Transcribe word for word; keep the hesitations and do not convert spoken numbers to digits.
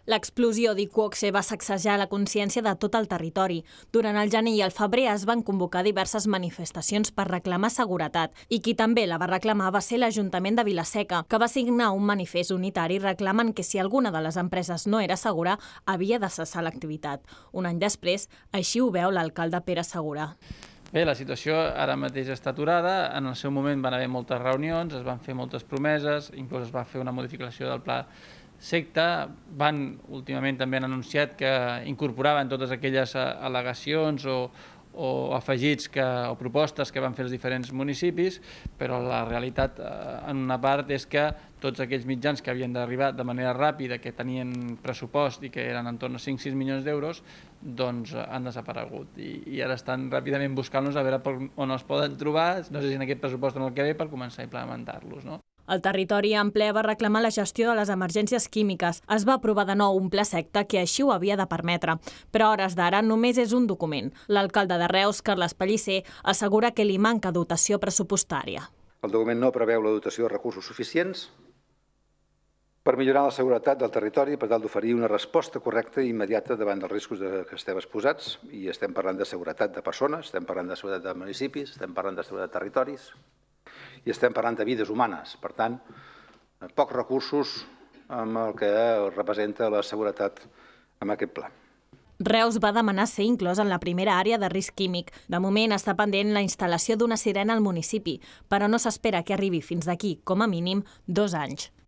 L'explosió d'Iqoxe va sacsejar la consciència de tot el territori. Durant el gener i el febrer es van convocar diverses manifestacions per reclamar seguretat i qui també la va reclamar va ser l'Ajuntament de Vila-seca, que va signar un manifest unitari reclamant que si alguna de les empreses no era segura, havia de cessar l'activitat. Un any després, així ho veu l'alcalde Pere Segura. Bé, la situació ara mateix està aturada. En el seu moment van haver moltes reunions, es van fer moltes promeses, inclús es va fer una modificació del pla secta. Van, últimament també han anunciat que incorporaven totes aquelles al·legacions o, o afegits que, o propostes que van fer els diferents municipis, però la realitat en una part és que tots aquells mitjans que havien d'arribar de manera ràpida, que tenien pressupost i que eren en torn a cinc sis milions d'euros, doncs han desaparegut i, i ara estan ràpidament buscant-los a veure on els poden trobar, no sé si en aquest pressupost o en el que ve, per començar a implementar-los, no? El territori en ple va reclamar la gestió de les emergències químiques. Es va aprovar de nou un pla secta que així ho havia de permetre, però a hores d'ara només és un document. L'alcalde de Reus, Carles Pellicer, assegura que li manca dotació pressupostària. El document no preveu la dotació de recursos suficients per millorar la seguretat del territori per tal d'oferir una resposta correcta i immediata davant dels riscos que estem exposats. I estem parlant de seguretat de persones, estem parlant de seguretat de municipis, estem parlant de seguretat de territoris i estem parlant de vides humanes. Per tant, pocs recursos amb el que representa la seguretat en aquest pla. Reus va demanar ser inclòs en la primera àrea de risc químic. De moment està pendent la instal·lació d'una sirena al municipi, però no s'espera que arribi fins d'aquí, com a mínim, dos anys.